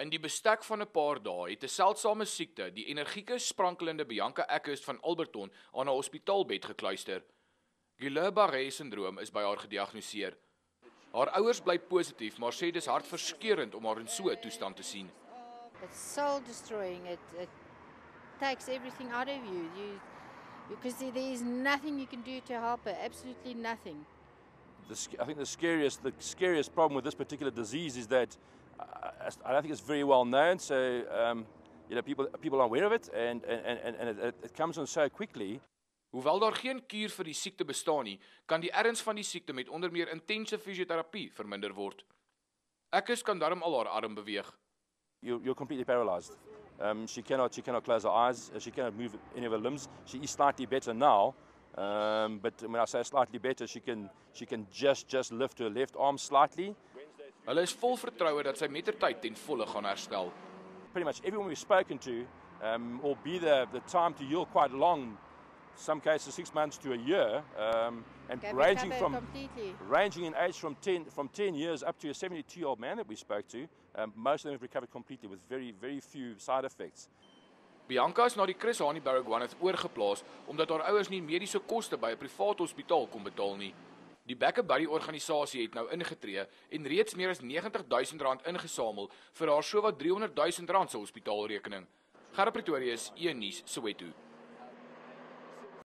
In die bestek van 'n paar dae het 'n seldsame siekte die energieke, sprankelende Bianca Eckes van Alberton aan 'n hospitaalbed gekluister. Guillain-Barré-sindroom is by haar gediagnoseer. Haar ouers bly positief, maar sê dis hartverskeurende om haar in so 'n toestand te sien. It's soul destroying. It takes everything out of you. Because there is nothing you can do to help her. Absolutely nothing. I think the scariest problem with this particular disease is that I don't think it's very well known. So people are aware of it, and it comes on so quickly. Hoewel daar geen kuur vir die siekte bestaan nie, kan die erns van die siekte met onder meer intense fisioterapie verminder word. Eckes kan daarom al haar arm beweeg. You're completely paralyzed. She cannot close her eyes. She cannot move any of her limbs. She is slightly better now, but when I say slightly better, she can just lift her left arm slightly. Hulle is vol vertroue dat sy mettertyd ten volle gaan herstel. Pretty much everyone we've spoken to, albeit the time to heal quite long, some cases 6 months to a year, and ranging in age from 10 years up to a 72-year-old man that we spoke to. Most of them have recovered completely with very few side effects. Bianca is na die Chris Hani Baragwanath oorgeplaas omdat haar ouers nie mediese koste by 'n privaat hospitaal kon betaal nie. Die Back a Buddy organisasie het nou ingetree en reeds meer as R90,000 ingesamel vir haar sowat R300,000 se hospitaalrekening. Gerard Pretorius, E-nuus, Soweto.